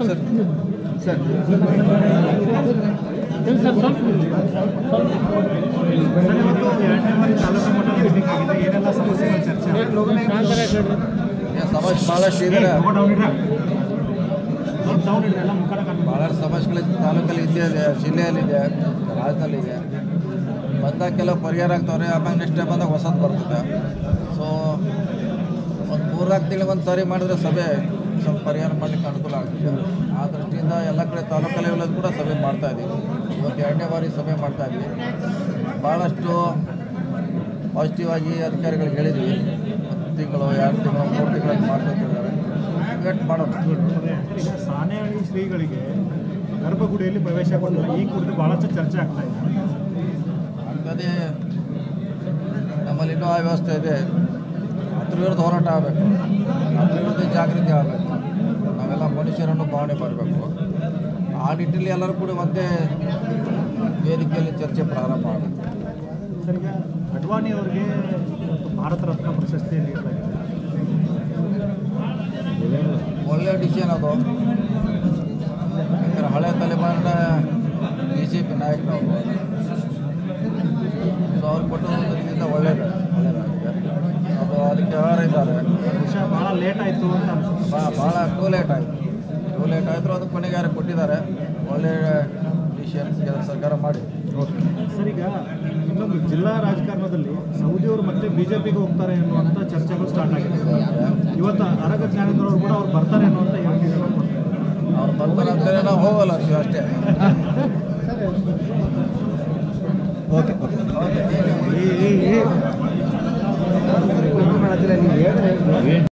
ಭಾಳಷ್ಟು ಇದೆ, ಭಾಳಷ್ಟು ಸಮಸ್ಯೆಗಳು ತಾಲೂಕಲ್ಲಿ ಇದೆ, ಜಿಲ್ಲೆಯಲ್ಲಿದೆ, ರಾಜ್ಯದಲ್ಲಿದೆ. ಬಂದಾಗ ಕೆಲವು ಪರಿಹಾರ ಆಗ್ತಾವ್ರೆ, ಆಮೇಲೆ ನೆಕ್ಸ್ಟ್ ಟೈಮ್ ಬಂದಾಗ ಹೊಸದು ಬರ್ತದೆ. ಸೊ ಒಂದು 3-4 ತಿಂಗಳಿಗೆ ಒಂದು ಸಾರಿ ಮಾಡಿದ್ರೆ ಸಭೆ ಸ್ವಲ್ಪ ಪರಿಹಾರ ಮಾಡಲಿಕ್ಕೆ ಅನುಕೂಲ ಆಗ್ತದೆ. ಆ ದೃಷ್ಟಿಯಿಂದ ಎಲ್ಲ ಕಡೆ ತಾಲೂಕು ಲೆವೆಲಲ್ಲಿ ಕೂಡ ಸಭೆ ಮಾಡ್ತಾಯಿದ್ದೀವಿ. ಇವತ್ತು 2ನೇ ಬಾರಿ ಸಭೆ ಮಾಡ್ತಾಯಿದ್ವಿ. ಭಾಳಷ್ಟು ಪಾಸಿಟಿವ್ ಆಗಿ ಅಧಿಕಾರಿಗಳಿಗೆ ಹೇಳಿದ್ವಿ. 1 ತಿಂಗಳು 2 ತಿಂಗಳು 3 ತಿಂಗಳಲ್ಲಿ ಮಾಡ್ಕೊತಿದ್ದಾರೆ. ವೇಟ್ ಮಾಡೋದು. ಈಗ ಸಾಣೇಹಳ್ಳಿ ಶ್ರೀಗಳಿಗೆ ಗರ್ಭಗುಡಿಯಲ್ಲಿ ಪ್ರವೇಶ ಕೊಡಲ್ಲ, ಈ ಕುರಿತು ಭಾಳಷ್ಟು ಚರ್ಚೆ ಆಗ್ತಾ ಇದೆ. ಅದೇ ನಮ್ಮಲ್ಲಿ ಇನ್ನೂ ಆ ವ್ಯವಸ್ಥೆ ಇದೆ. ಅದ್ರ ವಿರುದ್ಧ ಹೋರಾಟ ಆಗಬೇಕು, ಅದ್ರ ವಿರುದ್ಧ ಜಾಗೃತಿ ಆಗಬೇಕು. ನಾವೆಲ್ಲ ಮನುಷ್ಯರನ್ನು ಭಾವನೆ ಮಾಡಬೇಕು. ಆ ನಿಟ್ಟಿನಲ್ಲಿ ಎಲ್ಲರೂ ಕೂಡ ಒಂದೇ ವೇದಿಕೆಯಲ್ಲಿ ಚರ್ಚೆ ಪ್ರಾರಂಭ ಆಗುತ್ತೆ. ಸರ್, ಈಗ ಅಡ್ವಾಣಿ ಅವರಿಗೆ ಭಾರತ ರತ್ನ ಪ್ರಶಸ್ತಿ ನೀಡಲಾಗಿದೆ. ಒಳ್ಳೆಯ ಡಿಸಿಷನ್ ಅದು. ಯಾಕಂದರೆ ಹಳೆ ತಲೆಮಾರಿನ BJP ನಾಯಕರವರು, ಸೊ ಅವ್ರು ಕೊಟ್ಟೋದ್ರಿಂದ ಒಳ್ಳೆಯದಾಗಿದೆ. ಅದು ಅದಕ್ಕೆ ವ್ಯವಹಾರ ಇದ್ದಾರೆ. ವಿಷಯ ಭಾಳ ಲೇಟ್ ಆಯಿತು ಅಂತ ಅನ್ಸುತ್ತೆ. ಭಾಳ ಟೂ ಲೇಟ್ ಆಯಿತು. ಅದು ಕೊನೆಗೆ ಯಾರು ಕೊಟ್ಟಿದ್ದಾರೆ. ಒಳ್ಳೆಯ ಡಿಸಿಷನ್ ಸರ್ಕಾರ ಮಾಡಿ. ಸರ್, ಈಗ ಇನ್ನೊಂದು ಜಿಲ್ಲಾ ರಾಜಕಾರಣದಲ್ಲಿ ಸೌದಿಯವರು ಮತ್ತೆ BJPಗೆ ಹೋಗ್ತಾರೆ ಅನ್ನುವಂಥ ಚರ್ಚೆಗಳು ಸ್ಟಾರ್ಟ್ ಆಗಿದೆ. ಇವತ್ತು ಅರಗ ಜ್ಞಾನೇಂದ್ರ ಅವರು ಕೂಡ ಅವ್ರು ಬರ್ತಾರೆ ಅನ್ನುವಂಥ ಹೇಳಿಕೆಗಳು ಕೊಡ್ತಾರೆ. ಅವ್ರು ಬರ್ತಾರೆ ಅಂತಾರೆ, ನಾವು ಹೋಗಲ್ಲ ಅಷ್ಟೇ. ಓಕೆ.